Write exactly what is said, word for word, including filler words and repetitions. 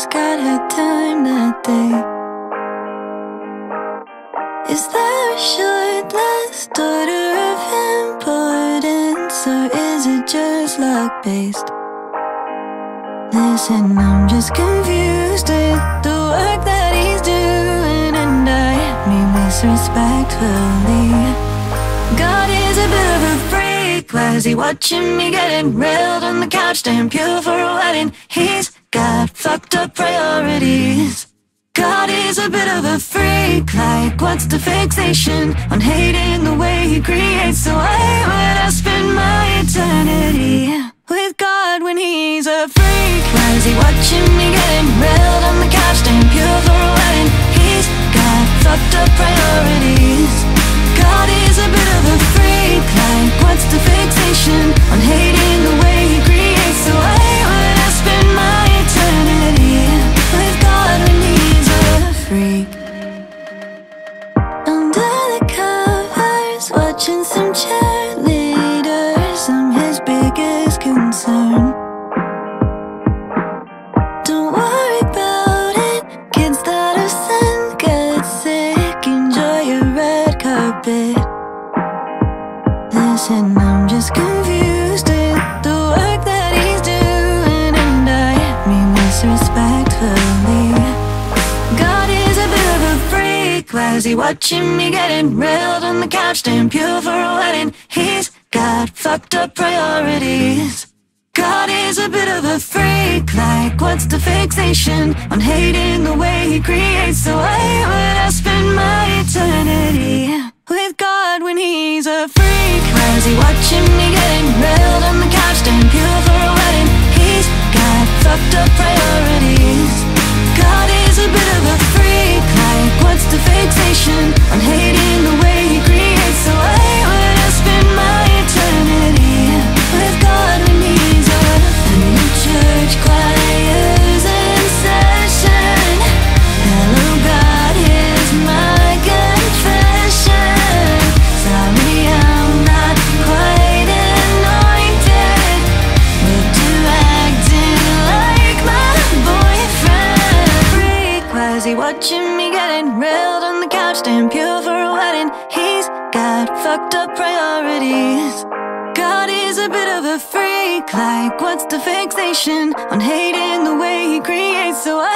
God had time that day. Is there a shortlist order of importance, or is it just luck-based? Listen, I'm just confused with the work that he's doing, and I mean this respectfully. God is a bit of a freak. Why is he watching me getting railed on the couch, damn pure for a wedding? He's got fucked up priorities. God is a bit of a freak. Like, what's the fixation on hating the way he creates? So why would I spend my eternity with God when he's a freak? Why is he watching me getting railed on the couch, damn pure for a wedding? He's got fucked up priorities. God is a bit of a freak. Like, what's the fixation on hating the way he creates? So why would I spend my eternity with God when he's a freak? Under the covers, watching some cheerleaders, I'm his biggest concern. Don't worry about it, kids that are sent get sick. Enjoy your red carpet. Listen, I'm just confused with the work that he's doing, and I mean this respectfully. God is a bit of a freak. Why is he watching me getting railed on the couch, damn pure for a wedding? He's got fucked up priorities. God is a bit of a freak. Like, what's the fixation on hating the way he creates? So why would I spend my eternity with God when he's a freak? Why is he watching me getting railed on the couch, damn pure for a wedding? He's got fucked up priorities. God is a bit of a freak. Like, what's the fixation on hating the way he creates? So why would I spend my eternity with God when he's a new church choirs in session? Hello God, here's my confession. Sorry I'm not quite anointed, but you acting like my boyfriend. Freak, why is he watching me getting railed on the couch, damn pure for a wedding? He's got fucked up priorities. God is a bit of a freak. Like, what's the fixation on hating the way he creates? So I